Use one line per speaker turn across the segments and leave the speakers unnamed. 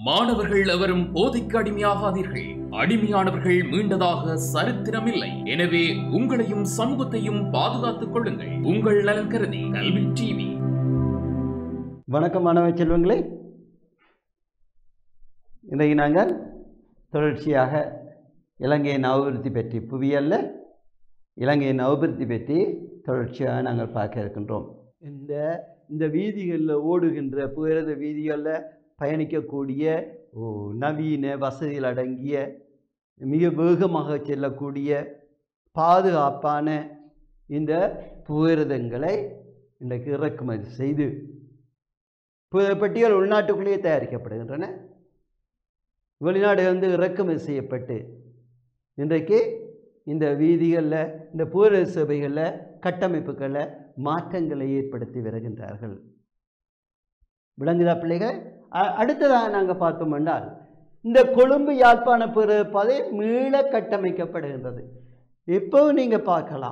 மாணவர்கள் எவரும் போதைக்கு அடிமையாகாதீர்கள். அடிமையானவர்கள் மீண்டதாக சரித்திரமில்லை. எனவே உங்களையும் சமூகத்தையும் பாதுகாத்துக் கொள்ளுங்கள். உங்கள் நலன் கருதி கல்வி டிவி.
வணக்கம் மாணவ செல்வங்களே, இன்றைக்கு நாங்கள் தொடர்ச்சியாக இலங்கையின் அபிவிருத்தி பற்றி புவியல்ல இலங்கையின் அபிவிருத்தி பற்றி தொடர்ச்சியாக நாங்கள் பார்க்க இருக்கின்றோம். இந்த வீதிகளில் ஓடுகின்ற புகையிரத வீதிகளில் பயணிக்கக்கூடிய நவீன வசதியில் அடங்கிய மிக வேகமாக செல்லக்கூடிய பாதுகாப்பான இந்த புகையிரதங்களை இன்றைக்கு இறக்குமதி செய்து பெட்டிகள் உள்நாட்டுக்குள்ளேயே தயாரிக்கப்படுகின்றன. வெளிநாடுகளிலிருந்து இறக்குமதி செய்யப்பட்டு இன்றைக்கு இந்த வீதிகளில் இந்த புகையிரத சேவைகளில் கட்டமைப்புகளில் மாற்றங்களை ஏற்படுத்தி வருகின்றார்கள். விளங்குதா பிள்ளைகள்? அடுத்ததாக நாங்கள் பார்த்தோம் என்றால் இந்த கொழும்பு யாழ்ப்பாண புகையிரத பாதை மீள கட்டமைக்கப்படுகின்றது. இப்போவும் நீங்கள் பார்க்கலாம்,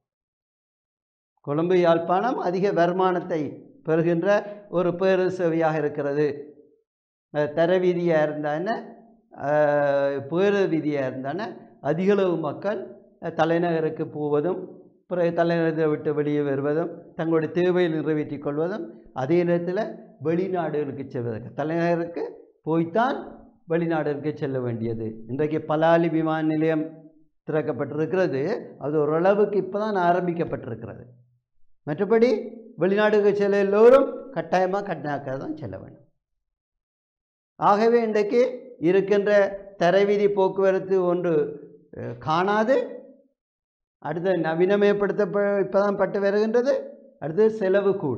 கொழும்பு யாழ்ப்பாணம் அதிக வருமானத்தை பெறுகின்ற ஒரு புகையிரத சேவையாக இருக்கிறது. தர வீதியாக இருந்தான புகையிரத வீதியாக இருந்தான அதிகளவு மக்கள் தலைநகருக்கு போவதும் பிறகு தலைநகரத்தை விட்டு வெளியே வருவதும் தங்களுடைய தேவையை நிறைவேற்றிக் கொள்வதும் அதே நேரத்தில் வெளிநாடுகளுக்கு செல்வதற்கு தலைநகருக்கு போய்த்தான் வெளிநாடுகளுக்கு செல்ல வேண்டியது. இன்றைக்கு பலாலி விமான நிலையம் திறக்கப்பட்டிருக்கிறது. அது ஓரளவுக்கு இப்போ தான் ஆரம்பிக்கப்பட்டிருக்கிறது. மற்றபடி வெளிநாடுகளுக்கு செல்ல எல்லோரும் கட்டாயமாக கட்டணாக்காக தான் செல்ல வேண்டும். ஆகவே இன்றைக்கு இருக்கின்ற தரைவீதி போக்குவரத்து ஒன்று காணாது. அடுத்து இப்போ தான் பட்டு வருகின்றது. அடுத்தது செலவு கூட.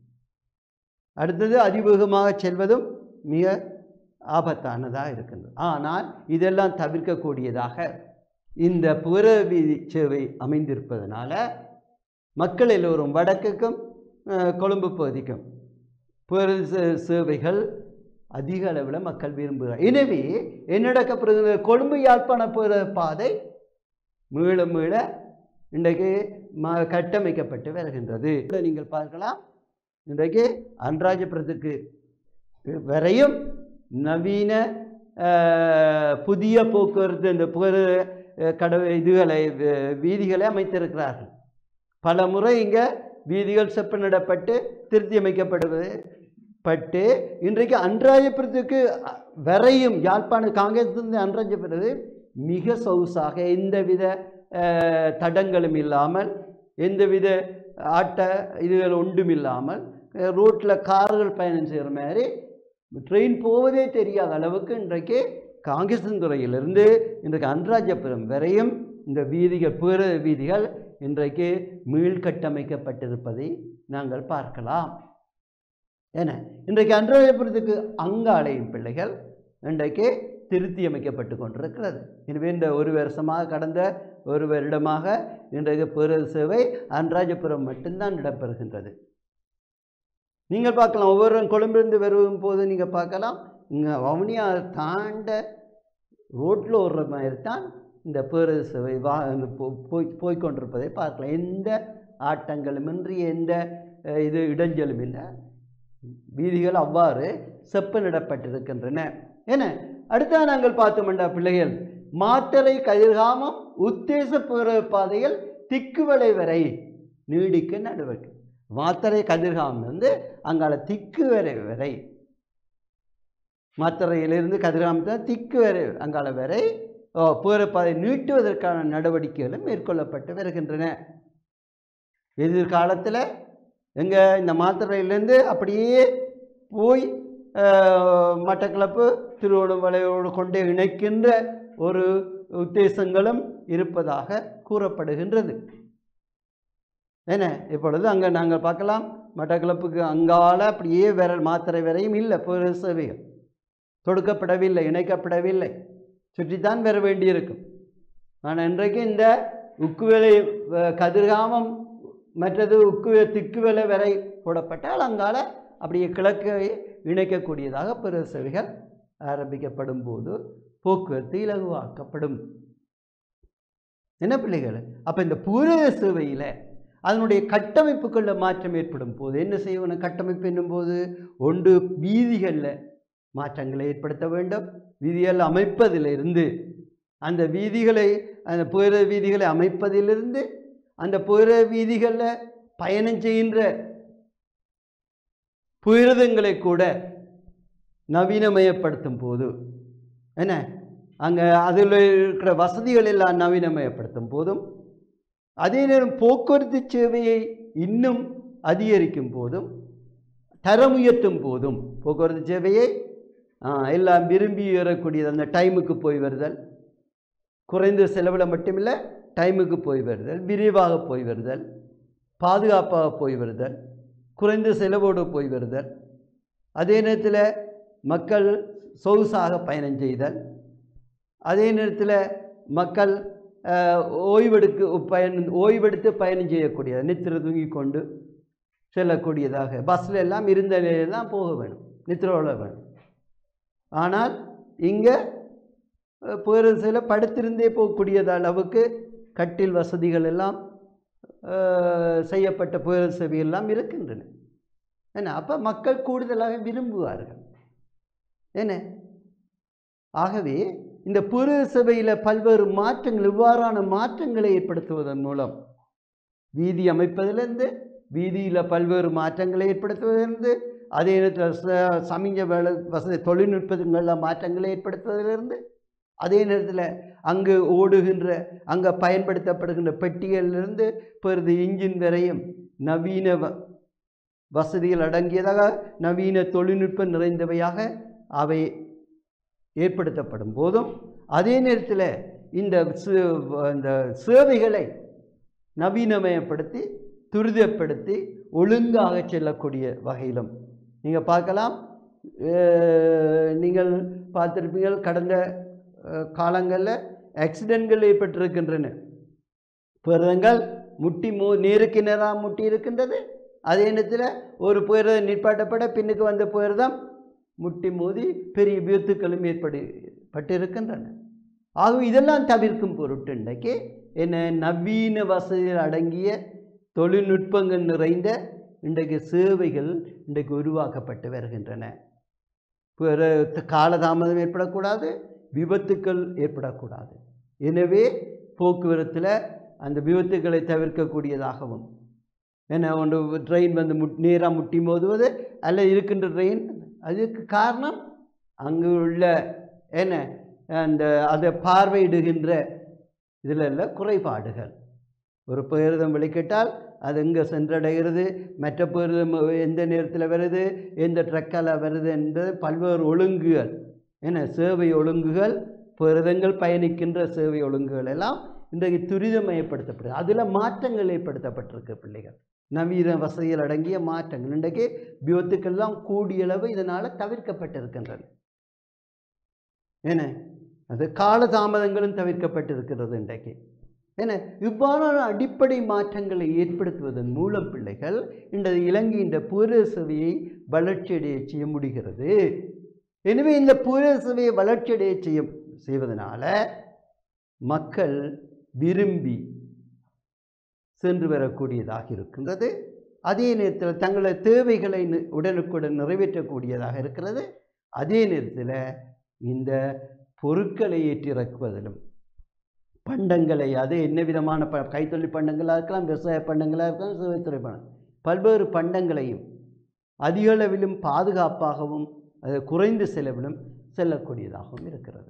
அடுத்தது அதிவேகமாக செல்வதும் மிக ஆபத்தானதாக இருக்கின்றது. ஆனால் இதெல்லாம் தவிர்க்கக்கூடியதாக இந்த புகையிரத வீதி சேவை அமைந்திருப்பதனால மக்கள் எல்லோரும் வடக்குக்கும் கொழும்பு பகுதிக்கும் புகையிரத சேவைகள் அதிக அளவில் மக்கள் விரும்புகிறார். எனவே என்ன நடக்கப்படுகிறது? கொழும்பு யாழ்ப்பாண புகையிரத பாதை மீள மீள இன்றைக்கு கட்டமைக்கப்பட்டு வருகின்றது. நீங்கள் பார்க்கலாம், இன்றைக்கு அனுராதபுரத்துக்கு வரையும் நவீன புதிய போக்குவரத்து இந்த புகையிரத வீதிகளை அமைத்திருக்கிறார்கள். பல முறை இங்கே வீதிகள் செப்பனிடப்பட்டு திருத்தி அமைக்கப்படுவது இன்றைக்கு அனுராதபுரத்துக்கு வரையும் யாழ்ப்பாண காங்கிரஸ் அனுராதபுரத்து மிக சொகுசாக எந்தவித தடங்களும் இல்லாமல் எந்தவித இதுகள் ஒன்றும் இல்லாமல் ரோட்டில் கார்கள் பயணம் செய்கிற மாதிரி ட்ரெயின் போவதே தெரியாத அளவுக்கு இன்றைக்கு காங்கேசன்துறையிலிருந்து இன்றைக்கு அனுராதபுரம் வரையும் இந்த வீதிகள் புகையிரத வீதிகள் இன்றைக்கு மீள்கட்டமைக்கப்பட்டிருப்பதை நாங்கள் பார்க்கலாம். ஏன்னா இன்றைக்கு அனுராதபுரத்துக்கு அங்காளையும் பிள்ளைகள் இன்றைக்கு திருத்தி அமைக்கப்பட்டு கொண்டிருக்கிறது. எனவே இந்த ஒரு வருஷமாக கடந்த ஒரு வருடமாக இன்றைக்கு புகையிரத சேவை அனுராதபுரம் மட்டும்தான் இடம்பெறுகின்றது. நீங்கள் பார்க்கலாம், ஒவ்வொரு கொழும்பிலிருந்து வரும் போது நீங்கள் பார்க்கலாம், இங்கே வவுனியா தாண்ட ரோட்டில் ஓடுற மாதிரி தான் இந்த புகையிரத சேவை போய்கொண்டிருப்பதை பார்க்கலாம். எந்த ஆட்டங்களுமின்றி எந்த இடைஞ்சலும் இல்லை. வீதிகள் அவ்வாறு செப்பனிடப்பட்டிருக்கின்றன. ஏன்னா அடுத்த நாங்கள் பார்த்தோம்டா பிள்ளைகள், மாத்தறை கதிர்காமம் உத்தேச புகையிரத பாதையில் திக்குவளை வரை நீடிக்க நடவடிக்கை. மாத்தறை கதிர்காமம் அங்கால திக்குவரை வரை, மாத்தறையிலிருந்து கதிர்காமத்தில் திக்குவரை அங்கால வரை புகையிரத பாதை நீட்டுவதற்கான நடவடிக்கைகளும் மேற்கொள்ளப்பட்டு வருகின்றன. எதிர்காலத்தில் இந்த மாத்தறையிலேருந்து அப்படியே போய் மட்டக்களப்பு திருவண்ணாமலையோடு கொண்டே இணைக்கின்ற ஒரு உத்தேசங்களும் இருப்பதாக கூறப்படுகின்றது. ஏன்னா இப்பொழுது அங்கே நாங்கள் பார்க்கலாம், மட்டக்களப்புக்கு அங்கால அப்படியே மாத்தறை வரையும் இல்லை, புகையிரத சேவைகள் தொடுக்கப்படவில்லை, இணைக்கப்படவில்லை, சுற்றித்தான் வர வேண்டியிருக்கும். ஆனால் இன்றைக்கு இந்த உக்குவேலை கதிர்காமம் மற்றது திக்குவேலை வரை போடப்பட்டால் அங்கால அப்படியே கிழக்கை இணைக்கக்கூடியதாக புகையிரத சேவைகள் ஆரம்பிக்கப்படும் போது போக்குவரத்து இலகுவாக்கப்படும். என்ன பிள்ளைகள்? அப்போ இந்த புகையிரத சேவையில் அதனுடைய கட்டமைப்புகளில் மாற்றம் ஏற்படும் போது என்ன செய்யணும்? கட்டமைப்பு என்னும்போது ஒன்று வீதிகளில் மாற்றங்களை ஏற்படுத்த வேண்டும். வீதிகள் அமைப்பதிலிருந்து அந்த வீதிகளை அந்த புற வீதிகளை அமைப்பதிலிருந்து அந்த புற வீதிகளில் பயணம் செய்கின்ற புரதங்களை கூட நவீனமயப்படுத்தும் போது என்ன அங்கே அதில் இருக்கிற வசதிகள் எல்லாம் நவீனமயப்படுத்தும் போதும், அதே நேரம் போக்குவரத்து சேவையை இன்னும் அதிகரிக்கும் போதும், தரம் உயர்த்தும் போதும், போக்குவரத்து சேவையை எல்லாம் விரும்பி ஏறக்கூடியது, அந்த டைமுக்கு போய் வருதல், குறைந்த செலவில் மட்டுமில்லை, டைமுக்கு போய் வருதல், விரைவாக போய் வருதல், பாதுகாப்பாக போய் வருதல், குறைந்த செலவோடு போய் வருதல், அதே நேரத்தில் மக்கள் சொகுசாக பயணம் செய்தல், அதே நேரத்தில் மக்கள் ஓய்வெடுத்து பயணம் செய்யக்கூடியது, நித்திரை தூங்கி கொண்டு செல்லக்கூடியதாக பஸ்ஸில் எல்லாம் இருந்த நிலையில் தான் போக வேணும், நித்திரோட வேணும். ஆனால் இங்கே பேருந்தில் படுத்திருந்தே போகக்கூடியது அளவுக்கு கட்டில் வசதிகள் எல்லாம் செய்யப்பட்ட பேருந்து சேவையெல்லாம் இருக்கின்றன. என்ன அப்போ மக்கள் கூடுதலாக விரும்புவார்கள். என்ன ஆகவே இந்த பேருந்து சேவையில் பல்வேறு மாற்றங்கள், இவ்வாறான மாற்றங்களை ஏற்படுத்துவதன் மூலம் வீதி அமைப்பதிலிருந்து, வீதியில் பல்வேறு மாற்றங்களை ஏற்படுத்துவதிலிருந்து, அதே நேரத்தில் சமீப வசதி தொழில்நுட்பங்களில் மாற்றங்களை ஏற்படுத்துவதிலிருந்து, அதே நேரத்தில் அங்கு ஓடுகின்ற அங்கே பயன்படுத்தப்படுகின்ற பெட்டிகளிலிருந்து பெருது இன்ஜின் வரையும் நவீன வசதிகள் அடங்கியதாக, நவீன தொழில்நுட்பம் நிறைந்தவையாக அவை ஏற்படுத்தப்படும் போதும், அதே நேரத்தில் இந்த சேவைகளை நவீனமயப்படுத்தி துரிதப்படுத்தி ஒழுங்காக செல்லக்கூடிய வகையிலும் நீங்கள் பார்க்கலாம். நீங்கள் பார்த்திருப்பீர்கள், கடந்த காலங்களில் ஆக்சிடென்ட்கள் ஏற்பட்டிருக்கின்றன. பேருந்துகள் நேருக்கு நேராக முட்டி இருக்கின்றது. அதே நேரத்தில் ஒரு பேருந்து நிற்பாட்டப்பட பின்னுக்கு வந்த பேருந்தம் முட்டி மோதி பெரிய விபத்துக்களும் ஏற்பட்டிருக்கின்றன. ஆகவே இதெல்லாம் தவிர்க்கும் பொருட்டு இன்றைக்கு என்ன நவீன வசதிகள் அடங்கிய தொழில்நுட்பங்கள் நிறைந்த இன்றைக்கு சேவைகள் இன்றைக்கு உருவாக்கப்பட்டு வருகின்றன. காலதாமதம் ஏற்படக்கூடாது, விபத்துக்கள் ஏற்படக்கூடாது. எனவே போக்குவரத்தில் அந்த விபத்துக்களை தவிர்க்கக்கூடியதாகவும், என்ன ஒன்று ட்ரெயின் வந்து நேராக முட்டி மோதுவது அல்ல இருக்கின்ற ட்ரெயின், அதுக்கு காரணம் அங்கு உள்ள என்ன அதை பார்வையிடுகின்ற இதில் உள்ள குறைபாடுகள். ஒரு பேருந்தம் வெளிக்கிட்டால் அது எங்கே சென்றடைகிறது, மற்ற பேருந்தம் எந்த நேரத்தில் வருது, எந்த ட்ரக்கால் வருது என்பது பல்வேறு ஒழுங்குகள், என்ன சேவை ஒழுங்குகள், பேருந்தங்கள் பயணிக்கின்ற சேவை ஒழுங்குகள் எல்லாம் இன்றைக்கு துரிதமயப்படுத்தப்படுது. அதில் மாற்றங்கள் ஏற்படுத்தப்பட்டிருக்கு. பிள்ளைகள் நவீன வசதிகள் அடங்கிய மாற்றங்கள் இன்றைக்கு விபத்துக்கள்லாம் கூடிய அளவு இதனால் தவிர்க்கப்பட்டிருக்கின்றன. என்ன அது காலதாமதங்களும் தவிர்க்கப்பட்டிருக்கிறது இன்றைக்கு. என்ன இவ்வாறான அடிப்படை மாற்றங்களை ஏற்படுத்துவதன் மூலம் பிள்ளைகள் இன்றைய இலங்கையின் பேருந்து சேவையை வளர்ச்சியடைய செய்ய முடிகிறது. எனவே இந்த பேருந்து சேவையை வளர்ச்சியடைய செய்வதனால மக்கள் விரும்பி சென்று வரக்கூடியதாக இருக்கின்றது. அதே நேரத்தில் தங்களது தேவைகளை உடனுக்குடன் நிறைவேற்றக்கூடியதாக இருக்கிறது. அதே நேரத்தில் இந்த பொருட்களை ஏற்றிறக்குவதிலும் பண்டங்களை, அது என்ன விதமான கைத்தொழில் பண்டங்களாக இருக்கலாம், விவசாய பண்டங்களாக இருக்கலாம், சேவைத்துறை பண்டம், பல்வேறு பண்டங்களையும் அதிக அளவிலும் பாதுகாப்பாகவும் அது குறைந்த செலவிலும் செல்லக்கூடியதாகவும் இருக்கிறது.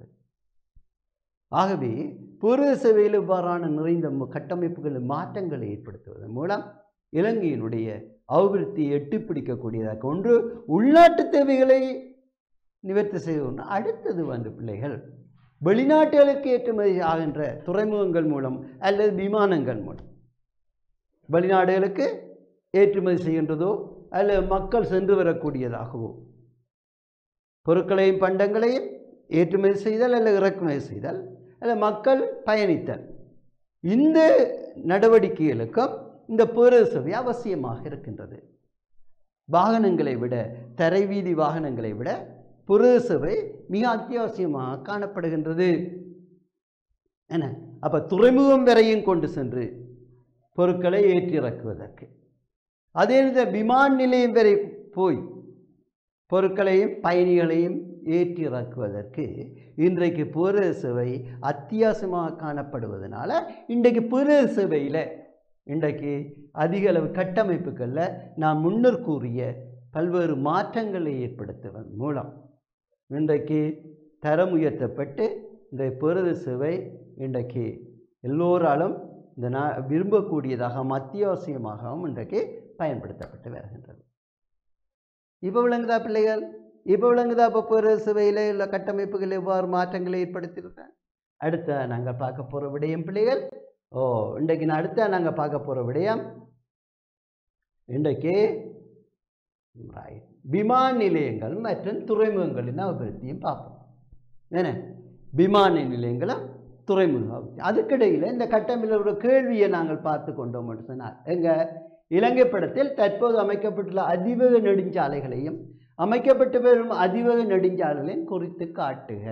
ஆகவே பேருந்து சேவையில் இவ்வாறான நிறைந்த கட்டமைப்புகளில் மாற்றங்களை ஏற்படுத்துவதன் மூலம் இலங்கையினுடைய அபிவிருத்தியை எட்டிப்பிடிக்கக்கூடியதாக ஒன்று உள்நாட்டு தேவைகளை நிவர்த்தி செய்வது. அடுத்தது வந்து பிள்ளைகள் வெளிநாட்டுகளுக்கு ஏற்றுமதி ஆகின்ற துறைமுகங்கள் மூலம் அல்லது விமானங்கள் மூலம் வெளிநாடுகளுக்கு ஏற்றுமதி செய்கின்றதோ அல்லது மக்கள் சென்று வரக்கூடியதாகவோ பொருட்களையும் பண்டங்களையும் ஏற்றுமதி செய்தல் அல்லது இறக்குமதி செய்தல் அல்லது மக்கள் பயணித்தல், இந்த நடவடிக்கைகளுக்கும் இந்த பேருந்து சேவை அவசியமாக இருக்கின்றது. வாகனங்களை விட, தரைவீதி வாகனங்களை விட பேருந்து சேவை மிக அத்தியாவசியமாக காணப்படுகின்றது. என்ன அப்போ துறைமுகம் வரையும் கொண்டு சென்று பொருட்களை ஏற்றி இறக்குவதற்கு, அதே விமான நிலையம் வரை போய் பொருட்களையும் பயணிகளையும் ஏற்றிறக்குவதற்கு இன்றைக்கு போரேறு சேவை அத்தியாவசியமாக காணப்படுவதனால இன்றைக்கு போரேறு சேவையில் இன்றைக்கு அதிக அளவு கட்டமைப்புகளில் நான் முன்னர் கூறிய பல்வேறு மாற்றங்களை ஏற்படுத்துவதன் மூலம் இன்றைக்கு தரம் உயர்த்தப்பட்டு இந்த போரேறு சேவை இன்றைக்கு எல்லோராலும் இந்த விரும்பக்கூடியதாகவும் அத்தியாவசியமாகவும் இன்றைக்கு பயன்படுத்தப்பட்டு வருகின்றது. இப்போ விளங்குதா பிள்ளைகள்? இப்போ விளங்குதா? இப்போ போரேறு சேவையில் உள்ள கட்டமைப்புகள் எவ்வாறு மாற்றங்களை ஏற்படுத்தியிருக்கேன். அடுத்த நாங்கள் பார்க்க போகிற விடயம் பிள்ளைகள், இன்றைக்கு அடுத்த நாங்கள் பார்க்க போகிற விடயம் இன்றைக்கு விமான நிலையங்கள் மற்றும் துறைமுகங்களின் அபிவிருத்தியும் பார்ப்போம். ஏன்னா விமான நிலையங்களும் துறைமுகம் அதுக்கிடையில் இந்த கட்டமைப்பில் ஒரு கேள்வியை நாங்கள் பார்த்து கொண்டோம் என்று சொன்னார். எங்கள் இலங்கை படத்தில் தற்போது அமைக்கப்பட்டுள்ள அதிவேக நெடுஞ்சாலைகளையும் அமைக்கப்பட்டு வரும் அதிவேக நெடுஞ்சாலைகளையும் குறித்து காட்டுக.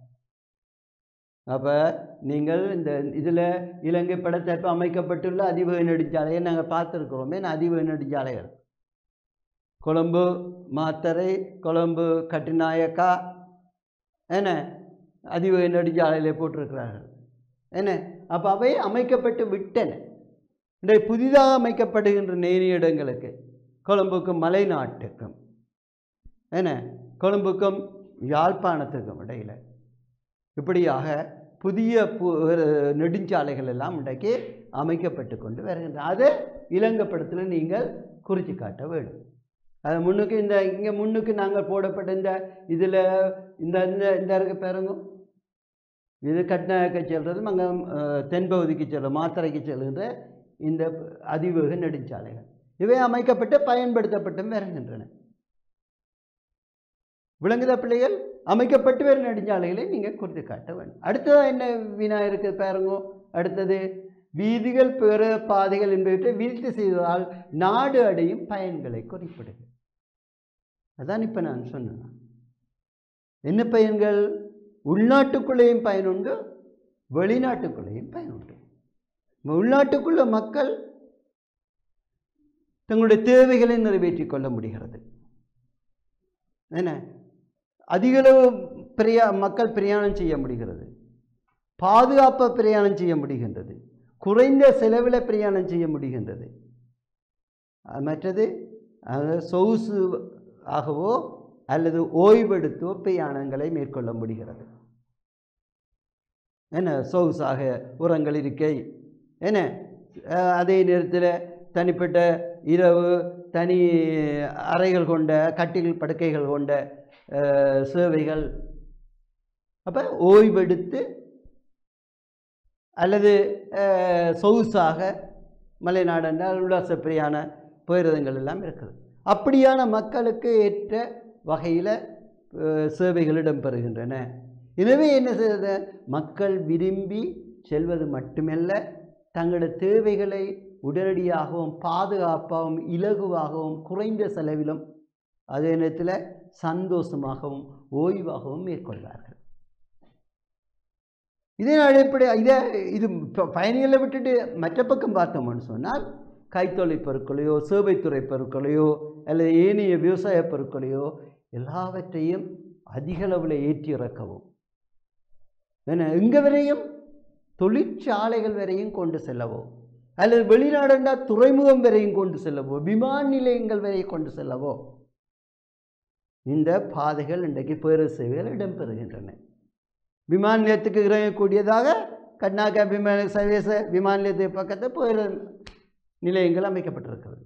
அப்போ நீங்கள் இந்த இதில் இலங்கை படத்தற்ப அமைக்கப்பட்டுள்ள அதிவேக நெடுஞ்சாலையை நாங்கள் பார்த்துருக்கிறோமே. அதிவேக நெடுஞ்சாலைகள் கொழும்பு மாத்தறை, கொழும்பு கட்டுநாயக்கா என்ன அதிவேக நெடுஞ்சாலையில் போட்டிருக்கிறார்கள் என்ன. அப்போ அவை அமைக்கப்பட்டு விட்டன. இன்றைய புதிதாக அமைக்கப்படுகின்ற நேரிய இடங்களுக்கு கொழும்புக்கும் மலைநாட்டுக்கும் என்ன கொழும்புக்கும் யாழ்ப்பாணத்துக்கும் இடையில் இப்படியாக புதிய நெடுஞ்சாலைகள் எல்லாம் இன்றைக்கு அமைக்கப்பட்டு கொண்டு வருகின்றன. அதை இலங்கை படத்தில் நீங்கள் குறித்து காட்ட வேண்டும். அது முன்னுக்கு இங்கே முன்னுக்கு நாங்கள் போடப்பட்ட இந்த இதில் இந்த இருக்க பாருங்க, இது கட்நாயக்க செல்றதும் அங்கே தென்பகுதிக்கு செல்லும் மாத்தறைக்கு செல்கின்ற இந்த அதிவேக நெடுஞ்சாலைகள் இவை அமைக்கப்பட்டு பயன்படுத்தப்பட்டும் வருகின்றன. விளங்குதா பிள்ளைகள்? அமைக்கப்பட்டு வரும் நெடுஞ்சாலைகளை நீங்கள் குறித்து காட்ட வேண்டும். அடுத்ததாக என்ன வினா இருக்குது பாருங்க. அடுத்தது வீதிகள் பிற பாதைகள் என்பவற்றை விருத்தி செய்வதால் நாடு அடையும் பயன்களை குறிப்பிடுது. அதான் இப்போ நான் சொன்னேன். என்ன பயன்கள்? உள்நாட்டுக்குள்ளேயும் பயனுண்டு, வெளிநாட்டுக்குள்ளேயும் பயனுண்டு. உள்நாட்டுக்குள்ள மக்கள் தங்களுடைய தேவைகளை நிறைவேற்றிக் கொள்ள முடிகிறது. என்ன அதிகளவு மக்கள் பிரயாணம் செய்ய முடிகிறது, பாதுகாப்பாக பிரயாணம் செய்ய முடிகின்றது, குறைந்த செலவில் பிரயாணம் செய்ய முடிகின்றது. மற்றது சொகுசு ஆகவோ அல்லது ஓய்வெடுத்தோ பிரயாணங்களை மேற்கொள்ள முடிகிறது. என்ன சொகுசாக உரங்கள் இருக்கை என்ன அதே நேரத்தில் தனிப்பட்ட இரவு தனி அறைகள் கொண்ட கட்டில் படுக்கைகள் கொண்ட சேவைகள். அப்போ ஓய்வெடுத்து அல்லது சொகுசாக மலைநாடு என்றால் உல்லாச பிரியான போயிரதங்கள் எல்லாம் இருக்குது. அப்படியான மக்களுக்கு ஏற்ற வகையில் சேவைகள் இடம்பெறுகின்றன. எனவே என்ன செய்வது? மக்கள் விரும்பி செல்வது மட்டுமல்ல, தங்களுடைய தேவைகளை உடனடியாகவும் பாதுகாப்பாகவும் இலகுவாகவும் குறைந்த செலவிலும் அதே நேரத்தில் சந்தோஷமாகவும் ஓய்வாகவும் மேற்கொள்வார்கள். இதன் அடிப்படை இது பயணிகளை விட்டுட்டு மற்ற பக்கம் பார்த்தோம்னு சொன்னால் கைத்தொழில் பொருட்களையோ சேவைத்துறை பொருட்களையோ அல்லது ஏனைய விவசாய பொருட்களையோ எல்லாவற்றையும் அதிக அளவில் ஏற்றி இறக்கவும் என்ன எங்கே வரையும் தொழிற்சாலைகள் வரையும் கொண்டு செல்லவோ அல்லது வெளிநாடுண்டா துறைமுகம் வரையும் கொண்டு செல்லவோ விமான நிலையங்கள் வரை கொண்டு செல்லவோ இந்த பாதைகள் இன்றைக்கு பேருந்து சேவைகள் இடம்பெறுகின்றன. விமான நிலையத்துக்கு இறங்கக்கூடியதாக கர்நாடகா விமான நிலையத்தை பக்கத்தில் பேருந்து நிலையங்கள் அமைக்கப்பட்டிருக்கிறது.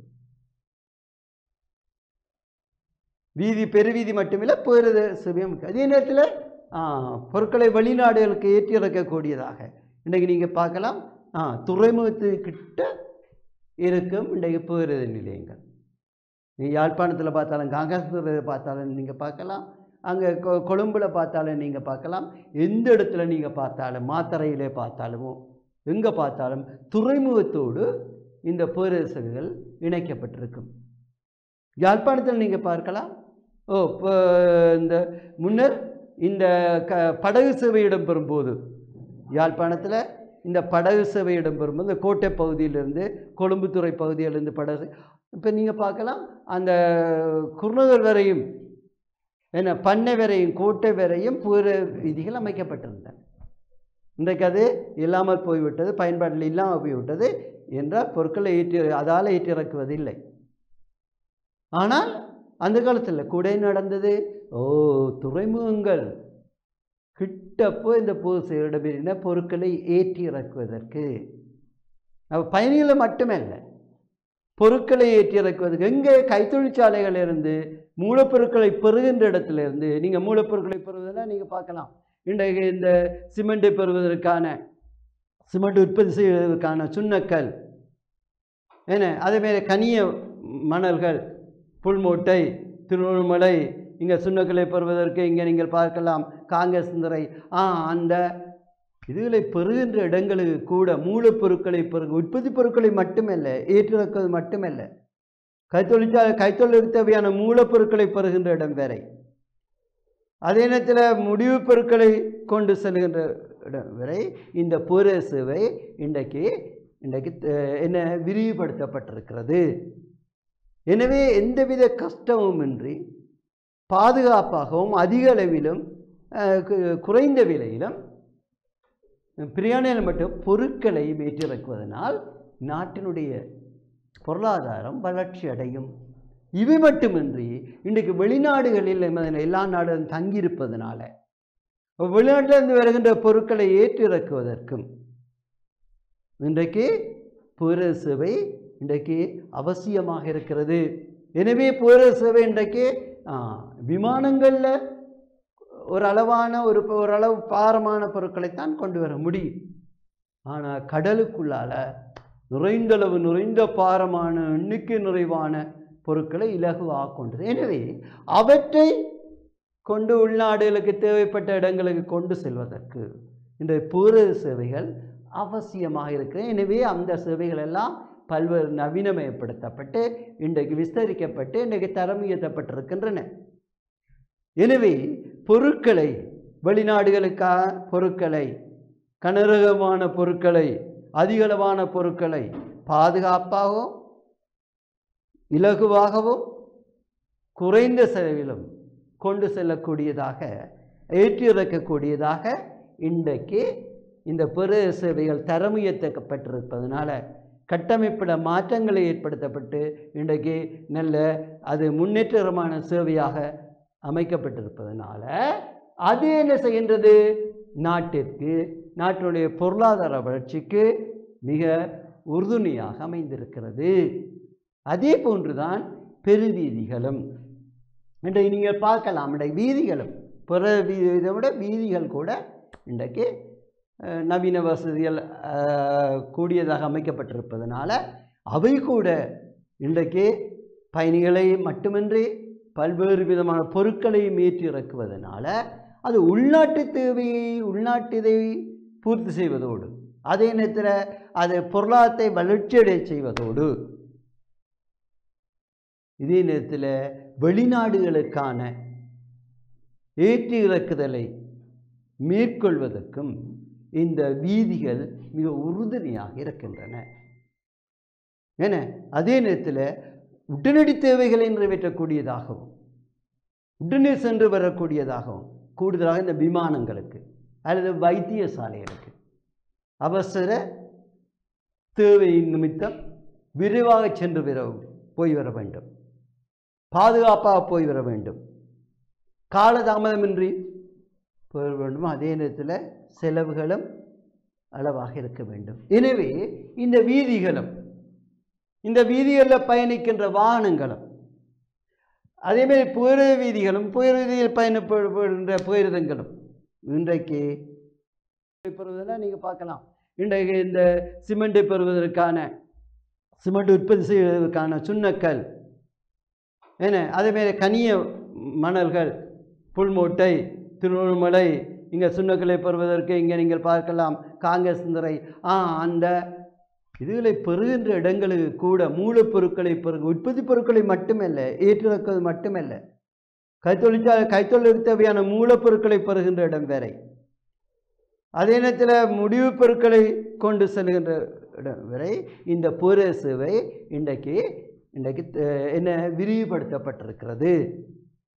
பெருவீதி மட்டுமில்லை பேருந்து சேவை. அதே நேரத்தில் பொருட்களை வெளிநாடுகளுக்கு ஏற்றி இறக்கக்கூடியதாக இன்றைக்கு நீங்கள் பார்க்கலாம். துறைமுகத்துக்கிட்ட இருக்கும் இன்றைக்கு பேருந்து நிலையங்கள். நீங்கள் யாழ்ப்பாணத்தில் பார்த்தாலும் காங்கேசத்தில் பார்த்தாலும் நீங்கள் பார்க்கலாம், அங்கே கொழும்பில் பார்த்தாலும் நீங்கள் பார்க்கலாம், எந்த இடத்துல நீங்கள் பார்த்தாலும் மாத்தறையிலே பார்த்தாலும் எங்கே பார்த்தாலும் துறைமுகத்தோடு இந்த பேருந்து சேவைகள் இணைக்கப்பட்டிருக்கும். யாழ்ப்பாணத்தில் நீங்கள் பார்க்கலாம். இந்த முன்னர் இந்த படகு சேவை இடம்பெறும் போது யாழ்ப்பாணத்தில் இந்த படகு சேவை இடம்பெறும்போது இந்த கோட்டை பகுதியிலிருந்து கொழும்புத்துறை பகுதியிலிருந்து படகு இப்போ நீங்கள் பார்க்கலாம் அந்த குருநகர் வரையும் என்ன பண்ணை வரையும் கோட்டை வரையும் பூர வீதிகள் அமைக்கப்பட்டிருந்தன. இன்றைக்கு அது இல்லாமல் போய்விட்டது, பயன்பாட்டில் இல்லாமல் போய்விட்டது என்றால் பொருட்களை அதால் ஏற்றிறக்குவதில்லை. ஆனால் அந்த காலத்தில் கூட நடந்தது, துறைமுகங்கள் கிட்டப்போ இந்த இடமிருந்த பொருட்களை ஏற்றி இறக்குவதற்கு, பயணிகளை மட்டுமல்ல பொருட்களை ஏற்றி இறக்குவதற்கு, எங்கே கைத்தொழிற்சாலைகள் இருந்து மூலப்பொருட்களை பெறுகின்ற இடத்துல இருந்து, நீங்கள் மூலப்பொருட்களை பெறுவதெல்லாம் நீங்கள் பார்க்கலாம். இன்றைக்கு இந்த சிமெண்ட்டை பெறுவதற்கான, சிமெண்ட் உற்பத்தி செய்வதற்கான சுண்ணக்கல், என்ன அதேமாரி கனிய மணல்கள், புல்மோட்டை, திருவண்ணாமலை, இங்கே சுண்ணக்கலை பெறுவதற்கு இங்கே நீங்கள் பார்க்கலாம் காங்கேசந்துறை. அந்த இதுகளை பெறுகின்ற இடங்களுக்கு கூட மூலப்பொருட்களை உற்பத்தி பொருட்களை மட்டுமல்ல, ஏற்றிறக்குவது மட்டுமல்ல, கைத்தொழிலுக்கு தேவையான மூலப்பொருட்களை பெறுகின்ற இடம் வரை, அதே நேரத்தில் முடிவு பொருட்களை கொண்டு செல்கின்ற இடம் வரை இந்த பூர சேவை இன்றைக்கு என்ன விரிவுபடுத்தப்பட்டிருக்கிறது. எனவே எந்தவித கஷ்டமுமின்றி பாதுகாப்பாகவும் அதிக அளவிலும் குறைந்த விலையிலும் பிரயாணிகள் மட்டும் பொருட்களை ஏற்றிறக்குவதனால் நாட்டினுடைய பொருளாதாரம் வளர்ச்சி அடையும். இவை மட்டுமின்றி இன்றைக்கு வெளிநாடுகளில் எல்லா நாடும் தங்கியிருப்பதனால வெளிநாட்டிலிருந்து வருகின்ற பொருட்களை ஏற்றிறக்குவதற்கும் இன்றைக்கு பூர சேவை இன்றைக்கு அவசியமாக இருக்கிறது. எனவே பூர சேவை இன்றைக்கு விமானங்களில் ஓரளவு பாரமான பொருட்களைத்தான் கொண்டு வர முடியும். ஆனால் கடலுக்குள்ளால் நிறைந்த பாரமான எண்ணிக்கை நிறைவான பொருட்களை இலகுவாக கொண்டது. எனவே அவற்றை கொண்டு உள்நாடுகளுக்கு தேவைப்பட்ட இடங்களுக்கு கொண்டு செல்வதற்கு இன்றைய பூர சேவைகள் அவசியமாக இருக்கிறது. எனவே அந்த சேவைகள் எல்லாம் பல்வேறு நவீனமயப்படுத்தப்பட்டு இன்றைக்கு விஸ்தரிக்கப்பட்டு இன்றைக்கு தரம் உயர்த்தப்பட்டிருக்கின்றன. எனவே பொருட்களை, வெளிநாடுகளுக்கான பொருட்களை, கனரகமான பொருட்களை, அதிகளவான பொருட்களை பாதுகாப்பாகவும் இலகுவாகவும் குறைந்த செலவிலும் கொண்டு செல்லக்கூடியதாக, ஏற்றி இறக்கக்கூடியதாக இன்றைக்கு இந்த பூர சேவைகள் தரம் உயர்த்தப்பட்டிருப்பதனால கட்டமைப்பில் மாற்றங்களை ஏற்படுத்தப்பட்டு இன்றைக்கு நல்ல அது முன்னேற்றகரமான சேவையாக அமைக்கப்பட்டிருப்பதனால அது என்ன செய்கின்றது, நாட்டினுடைய பொருளாதார வளர்ச்சிக்கு மிக உறுதுணையாக அமைந்திருக்கிறது. அதே போன்றுதான் பெருவீதிகளும் இன்றைக்கு நீங்கள் பார்க்கலாம். இன்றைக்கு வீதிகளும் புற வீதியை விட வீதிகள் கூட இன்றைக்கு நவீன வசதிகள் கூடியதாக அமைக்கப்பட்டிருப்பதனால அவை கூட இன்றைக்கு பயணிகளை மட்டுமின்றி பல்வேறு விதமான பொருட்களையும் ஏற்றி இறக்குவதனால அது உள்நாட்டு தேவையை உள்நாட்டிதை பூர்த்தி செய்வதோடு அதே நேரத்தில் அது பொருளாதாரத்தை வளர்ச்சியடைய செய்வதோடு இதே நேரத்தில் வெளிநாடுகளுக்கான ஏற்றி இறக்குதலை மேற்கொள்வதற்கும் இந்த வீதிகள் மிக உறுதுணையாக இருக்கின்றன. என அதே நேரத்தில் உடனடி தேவைகளை நிறைவேற்றக்கூடியதாகவும் உடனே சென்று வரக்கூடியதாகவும் கூடுதலாக இந்த விமானங்களுக்கு அல்லது வைத்தியசாலைகளுக்கு அவசர தேவையின் நிமித்தம் விரைவாக சென்று போய் வர வேண்டும், பாதுகாப்பாக போய் வர வேண்டும், காலதாமதமின்றி போய் வேண்டும். அதே நேரத்தில் செலவுகளும் அளவாக இருக்க வேண்டும். எனவே இந்த வீதிகளும் இந்த வீதிகளில் பயணிக்கின்ற வாகனங்களும் அதேமாதிரி புயர வீதிகளும் புயர வீதியில் பயணப்படுகின்ற புயரிதங்களும் இன்றைக்கு பெறுவதெல்லாம் நீங்கள் பார்க்கலாம். இன்றைக்கு இந்த சிமெண்ட்டை பெறுவதற்கான, சிமெண்ட் உற்பத்தி செய்வதற்கான சுண்ணக்கல், என்ன அதேமாதிரி கனிய மணல்கள், புல்மோட்டை, திருவண்ணாமலை, இங்கே சுண்ணக்கலை பெறுவதற்கு இங்கே நீங்கள் பார்க்கலாம் காங்கேசந்துறை. அந்த இதுகளை பெறுகின்ற இடங்களுக்கு கூட மூலப்பொருட்களை உற்பத்தி பொருட்களை மட்டுமல்ல, ஏற்றிறக்குவது மட்டுமல்ல, கைத்தொழிலுக்கு தேவையான மூலப்பொருட்களை பெறுகின்ற இடம் வரை, அதே நேரத்தில் முடிவு பொருட்களை கொண்டு செல்கின்ற இடம் வரை இந்த பூர சேவை இன்றைக்கு என்ன விரிவுபடுத்தப்பட்டிருக்கிறது.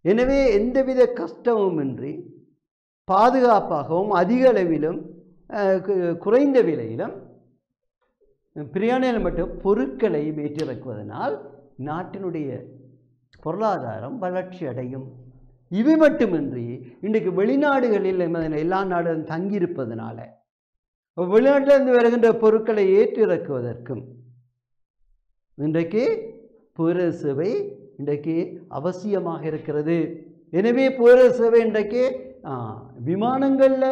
எனவே எந்தவித கஷ்டமுமின்றி பாதுகாப்பாகவும் அதிக அளவிலும் குறைந்த விலையிலும் பிரியாணியில் மட்டும் பொருட்களை ஏற்றிறக்குவதனால் நாட்டினுடைய பொருளாதாரம் வளர்ச்சி அடையும். இவை மட்டுமின்றி இன்றைக்கு வெளிநாடுகளில் எல்லா நாடுகளும் தங்கியிருப்பதனால வெளிநாட்டிலிருந்து வருகின்ற பொருட்களை ஏற்றிறக்குவதற்கும் இன்றைக்கு போக்குவரத்து சேவை இன்றைக்கு அவசியமாக இருக்கிறது. எனவே போக்குவரத்து சேவை இன்றைக்கு விமானங்களில்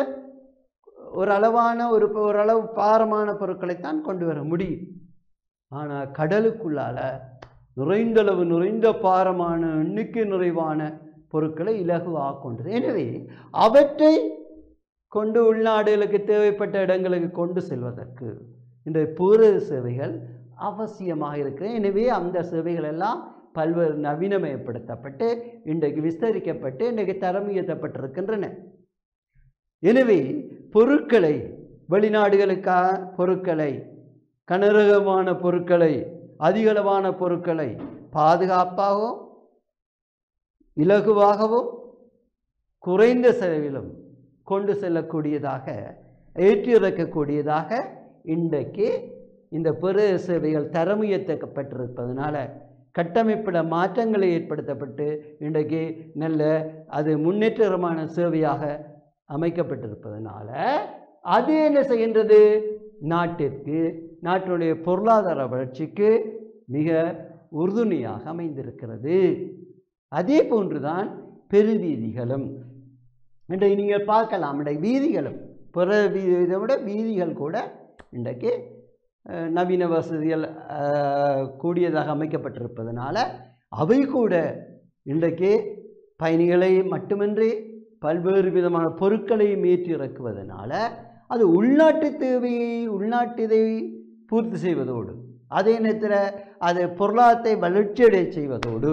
ஓரளவு பாரமான பொருட்களைத்தான் கொண்டு வர முடியும். ஆனால் கடலுக்குள்ளால நிறைந்த பாரமான எண்ணிக்கை நிறைவான பொருட்களை இலகுவாக கொண்டது. எனவே அவற்றை கொண்டு உள்நாடுகளுக்கு தேவைப்பட்ட இடங்களுக்கு கொண்டு செல்வதற்கு இன்றைய போக்குவரத்து சேவைகள் அவசியமாக இருக்கிறது. எனவே அந்த சேவைகள் எல்லாம் பல்வேறு நவீனமயப்படுத்தப்பட்டு இன்றைக்கு விஸ்தரிக்கப்பட்டு இன்றைக்கு தரம் உயர்த்தப்பட்டிருக்கின்றன. எனவே பொருட்களை வெளிநாடுகளுக்கான பொருட்களை கனரகமான பொருட்களை அதிகளவான பொருட்களை பாதுகாப்பாகவும் இலகுவாகவும் குறைந்த செலவிலும் கொண்டு செல்லக்கூடியதாக ஏற்றி இறக்கக்கூடியதாக இன்றைக்கு இந்த போக்குவரத்து சேவைகள் தரம் உயர்த்தப்பட்டிருப்பதனால கட்டமைப்பில் மாற்றங்களை ஏற்படுத்தப்பட்டு இன்றைக்கு நல்ல அது முன்னேற்றமான சேவையாக அமைக்கப்பட்டிருப்பதனால அது என்ன செய்கின்றது, நாட்டினுடைய பொருளாதார வளர்ச்சிக்கு மிக உறுதுணையாக அமைந்திருக்கிறது. அதே போன்றுதான் பெருவீதிகளும் இன்றைக்கு நீங்கள் பார்க்கலாம். இன்றைக்கு வீதிகளும் பிற இதை விட வீதிகள் கூட இன்றைக்கு நவீன வசதிகள் கூடியதாக அமைக்கப்பட்டிருப்பதனால அவை கூட இன்றைக்கு பயணிகளை மட்டுமின்றி பல்வேறு விதமான பொருட்களையும் ஏற்றி இறக்குவதனால அது உள்நாட்டிதை பூர்த்தி செய்வதோடு அதே நேரத்தில் அது பொருளாதாரத்தை வளர்ச்சியடை செய்வதோடு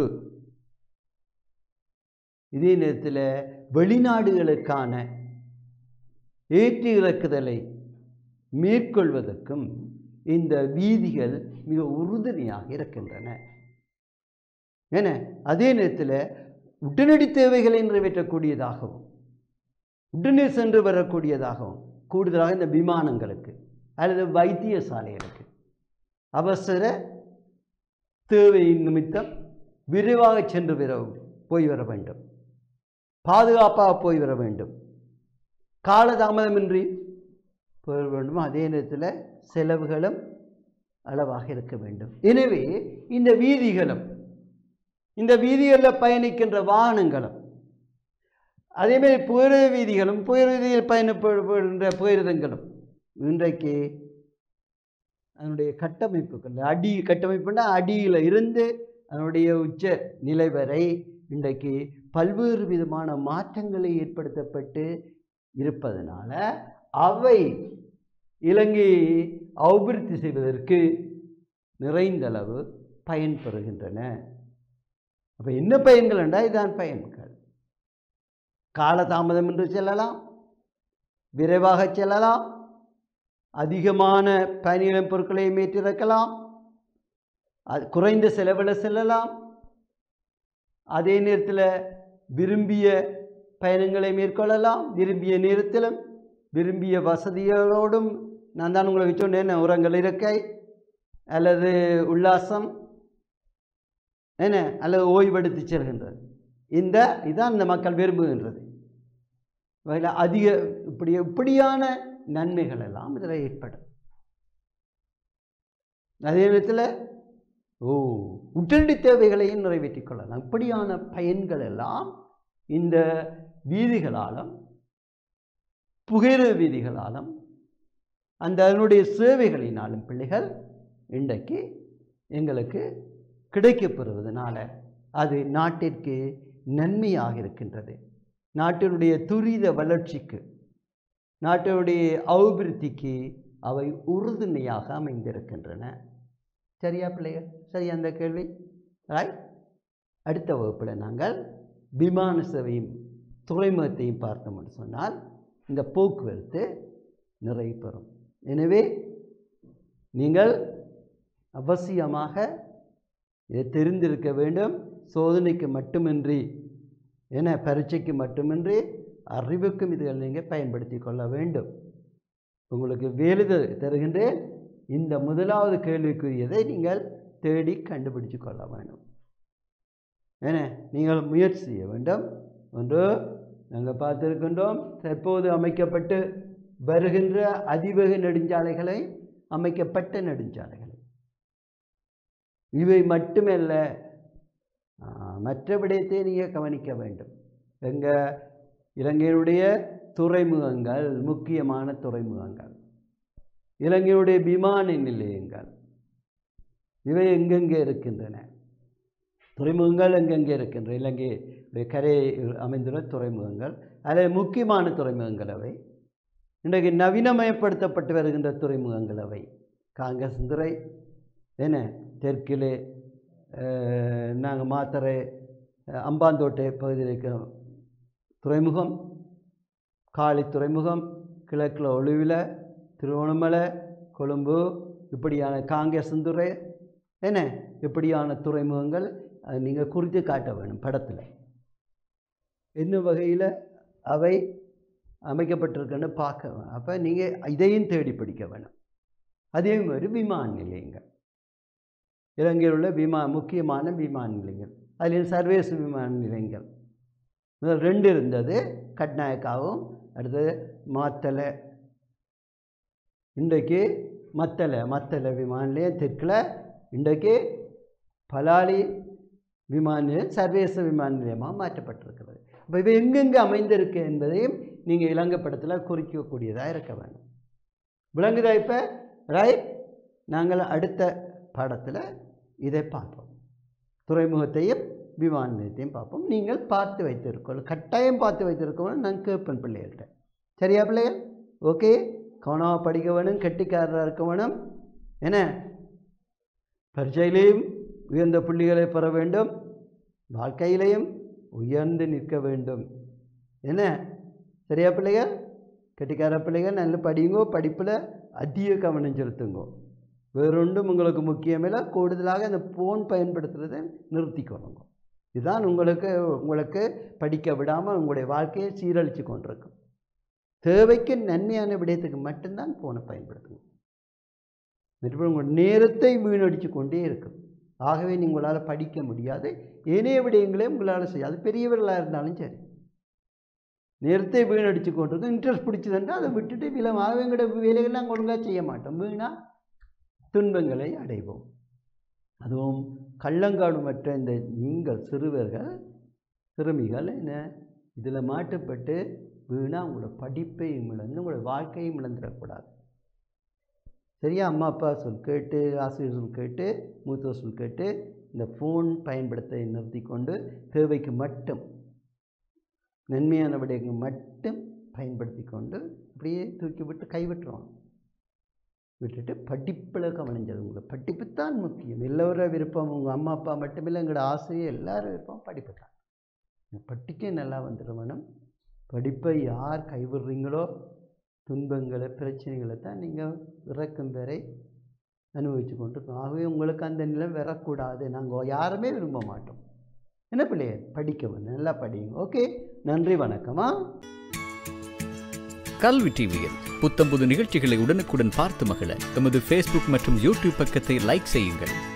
இதே நேரத்தில் வெளிநாடுகளுக்கான ஏற்றி இறக்குதலை மேற்கொள்வதற்கும் இந்த வீதிகள் மிக உறுதுணையாக இருக்கின்றன. என அதே நேரத்தில் உடனடி தேவைகளை நிறைவேற்றக்கூடியதாகவும் உடனே சென்று வரக்கூடியதாகவும் கூடுதலாக இந்த விமானங்களுக்கு அல்லது வைத்தியசாலைகளுக்கு அவசர தேவையின் நிமித்தம் விரைவாக சென்று போய் வர வேண்டும், பாதுகாப்பாக போய் வர வேண்டும், காலதாமதமின்றி போய் வேண்டும். அதே நேரத்தில் செலவுகளும் அளவாக இருக்க வேண்டும். எனவே இந்த வீதிகளில் பயணிக்கின்ற வாகனங்களும் அதேமாதிரி புகையிரத வீதிகளும் புகையிரதியில் பயணப்படுகின்ற புகையிரதங்களும் இன்றைக்கு அதனுடைய கட்டமைப்புகள் கட்டமைப்புன்னா அடியில் இருந்து அதனுடைய உச்ச நிலை வரை இன்றைக்கு பல்வேறு விதமான மாற்றங்களை ஏற்படுத்தப்பட்டு இருப்பதனால அவை இலங்கையை அபிவிருத்தி செய்வதற்கு நிறைந்தளவு பயன்பெறுகின்றன. அப்போ என்ன பயன்கள் என்றால் இதான் பயன்கள். காலதாமதம் என்று செல்லலாம், விரைவாக செல்லலாம், அதிகமான பயணிகளின் பொருட்களை ஏற்றிறக்கலாம், அது குறைந்த செலவில் செல்லலாம், அதே நேரத்தில் விரும்பிய பயணங்களை மேற்கொள்ளலாம், விரும்பிய நேரத்திலும் விரும்பிய வசதிகளோடும். நான் தான் உங்களுக்கு சொன்னேன், உரங்கள் இருக்கை அல்லது உல்லாசம் என்ன அல்லது ஓய்வெடுத்து செல்கின்றது. இதுதான் இந்த மக்கள் விரும்புகின்றது. இப்படியான நன்மைகள் எல்லாம் இதில் ஏற்படும். அதே நேரத்தில் உடனடி தேவைகளையும் நிறைவேற்றிக் கொள்ளலாம். இப்படியான பயன்கள் எல்லாம் இந்த வீதிகளாலும் புகையிரத வீதிகளாலும் அதனுடைய சேவைகளினாலும் பிள்ளைகள் இன்றைக்கு எங்களுக்கு கிடைக்கப்பெறுவதனால அது நாட்டிற்கு நன்மையாக இருக்கின்றது. நாட்டினுடைய துரித வளர்ச்சிக்கு, நாட்டினுடைய அபிவிருத்திக்கு அவை உறுதுணையாக அமைந்திருக்கின்றன. சரியா பிள்ளைகள்? சரியா அந்த கேள்வி? ரைட். அடுத்த வகுப்பில் நாங்கள் விமான சேவையும் துறைமுகத்தையும் பார்த்தோம்னு சொன்னால் இந்த போக்குவரத்து நிறைவு பெறும். எனவே நீங்கள் அவசியமாக இதை தெரிந்திருக்க வேண்டும். சோதனைக்கு மட்டுமின்றி ஏன்னா பரீட்சைக்கு மட்டுமின்றி அறிவுக்கும் இதுகள் நீங்கள் பயன்படுத்தி கொள்ள வேண்டும். உங்களுக்கு வேலை தருகின்றேன். இந்த முதலாவது கேள்விக்குரியதை நீங்கள் தேடி கண்டுபிடிச்சு கொள்ள வேண்டும். ஏன்னா நீங்கள் முயற்சி செய்ய வேண்டும். ஒன்று, நாங்கள் பார்த்திருக்கின்றோம், தற்போது அமைக்கப்பட்டு வருகின்ற அதிவேக நெடுஞ்சாலைகளை, அமைக்கப்பட்ட நெடுஞ்சாலைகளை, இவை மட்டுமல்ல, மற்ற விடயத்தை நீங்கள் கவனிக்க வேண்டும். எங்கள் இலங்கையினுடைய துறைமுகங்கள், முக்கியமான துறைமுகங்கள், இலங்கையுடைய விமான நிலையங்கள், இவை எங்கெங்கே இருக்கின்றன? துறைமுகங்கள் எங்கெங்கே இருக்கின்றன? இலங்கையுடைய கரையில் அமைந்துள்ள துறைமுகங்கள், அதில் முக்கியமான துறைமுகங்கள் அவை. இன்றைக்கு நவீனமயப்படுத்தப்பட்டு வருகின்ற துறைமுகங்கள் அவை. காங்கேசந்துறை, என்ன தெற்கிலே நாங்கள் மாத்தறை அம்பாந்தோட்டை பகுதியில் இருக்கிற துறைமுகம், காலி துறைமுகம், கிழக்கில் ஒளிவில் திருவண்ணாமலை, கொழும்பு, இப்படியான காங்கேசந்துறை, என்ன இப்படியான துறைமுகங்கள் அது நீங்கள் குறித்து காட்ட வேணும் படத்தில். என்ன வகையில் அவை அமைக்கப்பட்டிருக்குன்னு பார்க்க வேணும். அப்போ நீங்கள் இதையும் தேடி பிடிக்க வேணும். அதே மாதிரி விமான நிலையங்கள், இலங்கையில் உள்ள முக்கியமான விமான நிலையங்கள், அதில் சர்வதேச விமான நிலையங்கள் முதல் 2 இருந்தது, கட்நாயக்காவும் அடுத்தது மாத்தளை. இன்றைக்கு மத்தளை விமான நிலையம் தெற்கில், இன்றைக்கு பலாலி விமான நிலையம் சர்வதேச விமான நிலையமாக மாற்றப்பட்டிருக்கிறது. இப்போ இவை எங்கெங்கே அமைந்திருக்கு என்பதையும் நீங்கள் இலங்கை படத்தில் குறிக்கக்கூடியதாக இருக்க வேண்டும். விளங்குதா? இப்போ ரைட், நாங்கள் அடுத்த பாடத்தில் இதை பார்ப்போம். துறைமுகத்தையும் விமான நிலையத்தையும் பார்ப்போம். நீங்கள் பார்த்து வைத்திருக்கணும், கட்டாயம் பார்த்து வைத்திருக்கணும். நான் கேட்பேன் பிள்ளைகள்கிட்ட. சரியா பிள்ளைகள்? ஓகே, கவனமாக படிக்க வேணும், கெட்டிக்காரராக இருக்க வேணும். என்ன பரீட்சையிலையும் உயர்ந்த புள்ளிகளை பெற வேண்டும், வாழ்க்கையிலையும் உயர்ந்து நிற்க வேண்டும். என்ன சரியா பிள்ளைகள்? கெட்டிக்கார பிள்ளைகள் நல்ல படிங்கோ, படிப்பில் அதிக கவனம் செலுத்துங்கோ. வேறொன்றும் உங்களுக்கு முக்கியமில்லை. கூடுதலாக இந்த ஃபோன் பயன்படுத்துகிறதை நிறுத்திக்கொள்ளுங்க. இதுதான் உங்களுக்கு படிக்க விடாமல் உங்களுடைய வாழ்க்கையை சீரழித்து கொண்டிருக்கும். தேவைக்கு நன்மையான விடயத்துக்கு மட்டும்தான் ஃபோனை பயன்படுத்துங்க. உங்கள் நேரத்தை வீணடித்து கொண்டே இருக்கும். ஆகவே உங்களால் படிக்க முடியாது. ஏனைய விடயங்களையும் உங்களால் செய்ய, அது பெரியவர்களாக இருந்தாலும் சரி, நேரத்தை வீணடித்து கொண்டிருக்கும். இன்ட்ரெஸ்ட் பிடிச்சதுன்னா அதை விட்டுட்டு எங்களோட வேலைகள் நாங்கள் ஒழுங்காக செய்ய மாட்டோம். வீணாக துன்பங்களை அடைவோம். அதுவும் கள்ளங்காடு மற்ற இந்த நீங்கள் சிறுமிகள் என்ன இதில் மாட்டுப்பட்டு வீணாக உங்களோட படிப்பையும் இழந்து உங்களோட வாழ்க்கையும் இழந்துடக்கூடாது. சரியா? அம்மா அப்பா சொல் கேட்டு, ஆசிரியர் சொல் கேட்டு, மூத்தோர் சொல் கேட்டு இந்த ஃபோன் பயன்படுத்த நிறுத்தி கொண்டு தேவைக்கு மட்டும், நன்மையான விடயங்கள் மட்டும் பயன்படுத்தி கொண்டு அப்படியே தூக்கி விட்டு கைவிட்டுருவாங்க. விட்டுட்டு படிப்பில் கவனிஞ்சது. உங்களுக்கு படிப்பு தான் முக்கியம். எல்லோர விருப்பம், உங்கள் அம்மா அப்பா மட்டுமில்லை, எங்களோட ஆசிரியர் எல்லாரும் விருப்பம் படிப்பு தான். படிக்க நல்லா வந்துடும். படிப்பை யார் கைவிடுறீங்களோ துன்பங்களை, பிரச்சனைகளை தான் நீங்கள் இறக்கும் வரை அனுபவித்து கொண்டிருக்கோம். ஆகவே உங்களுக்கு அந்த நிலை வரக்கூடாது. நாங்கள் யாருமே விரும்ப மாட்டோம். என்ன பிள்ளைய படிக்க வந்து நல்லா படிங்க. ஓகே, நன்றி, வணக்கமா.
கல்வி டிவியில் புத்தம்புது நிகழ்ச்சிகளை உடனுக்குடன் பார்த்து மகிழ எமது Facebook மற்றும் YouTube பக்கத்தை லைக் செய்யுங்கள்.